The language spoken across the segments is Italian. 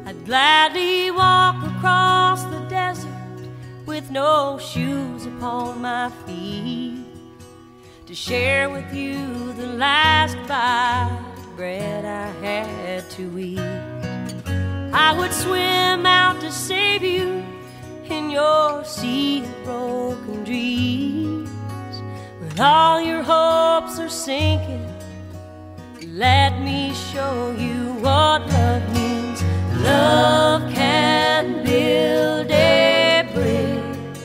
I'd gladly walk across the desert with no shoes upon my feet to share with you the last bite of bread I had to eat. I would swim out to save you in your sea of broken dreams. When all your hopes are sinking, let me show you what love means. Love can build a bridge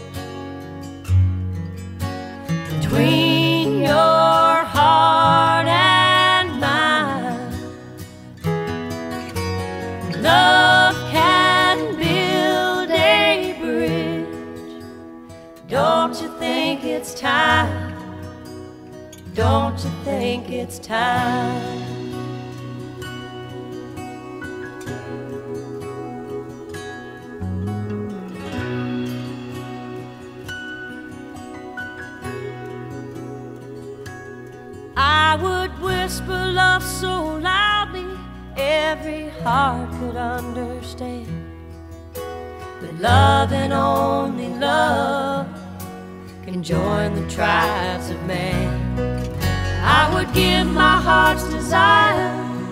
between your heart and mine. Love can build a bridge. Don't you think it's time? Don't you think it's time? I would whisper love so loudly every heart could understand, but love and only love can join the tribes of man. I would give my heart's desire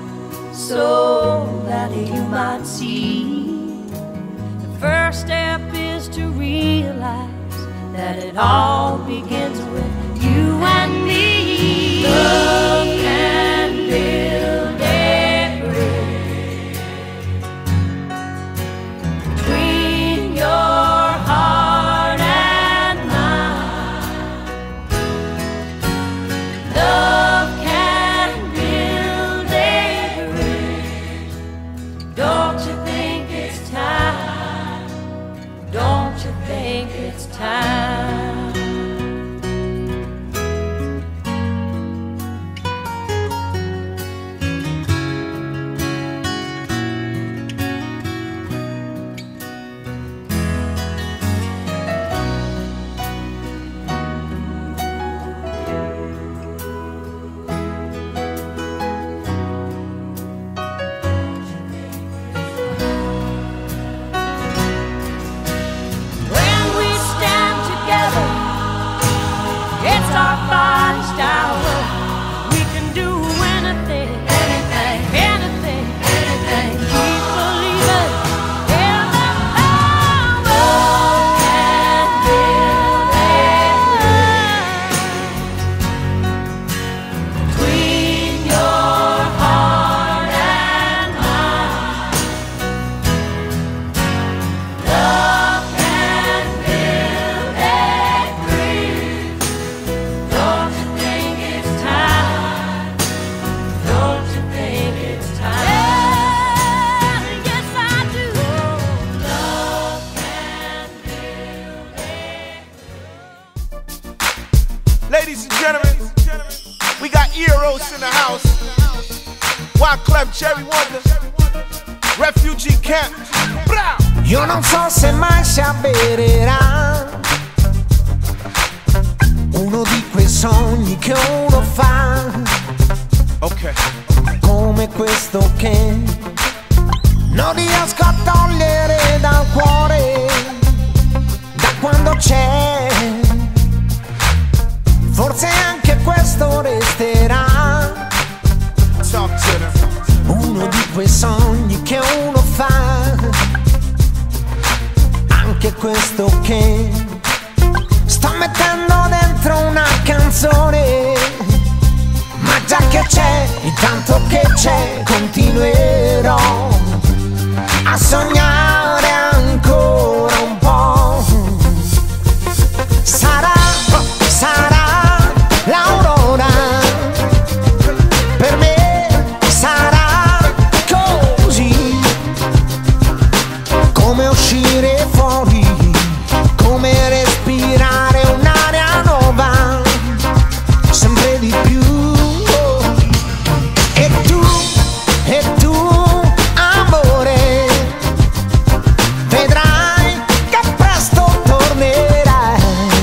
so that you might see. The first step is to realize that it all begins with you and me. Love can build a bridge between your heart and mine. Love can build a bridge. Don't you think it's time? Don't you think it's time? Ladies and gentlemen, we got Eros in the house. Wyclef, Jerry Wonder, Refugee Camp. Bra! Io non so se mai si avvererà uno di quei sogni che uno fa, ok, come questo che non riesco a togliere dal cuore da quando c'è. Forse anche questo resterà uno di quei sogni che uno fa, anche questo che sto mettendo dentro una canzone. Ma già che c'è, intanto che c'è, continuerò a sognare ancora un po'. Sarà l'aurora, per me sarà così, come uscire fuori, come respirare un'aria nuova, sempre di più. E tu, amore, vedrai che presto tornerai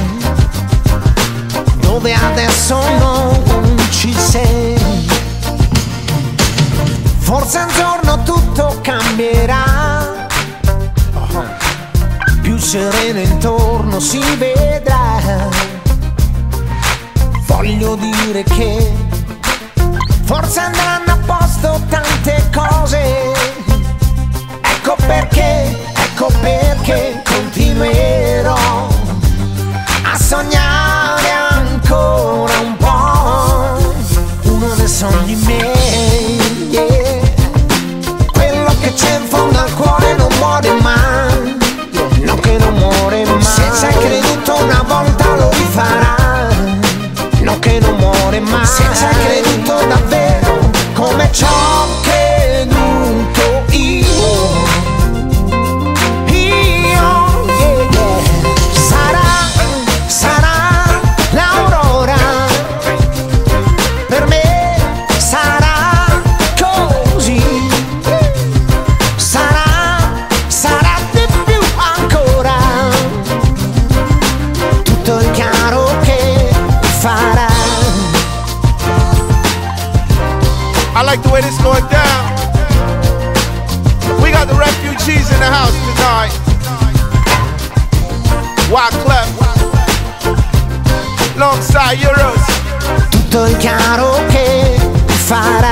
dove adesso non ci sei. Forse un giorno tutto cambierà. sereno intorno si vedrà. Voglio dire che forse andranno a posto tante cose. Ecco perché continuerò a sognare ancora un po'. Uno dei sogni miei, yeah. Quello che c'è in fondo al cuore non muore mai, no, che non muore mai. Se ci hai creduto una volta lo rifarà, no, che non muore mai. Se ci hai creduto davvero come ciò che creduto io, yeah, yeah. Sarà l'aurora, per me sarà così. Sarà di più ancora, tutto il chiaro che farà. I like the way this going down. We got the refugees in the house tonight. Wyclef, alongside Euros. Tutto il chiaro che farà.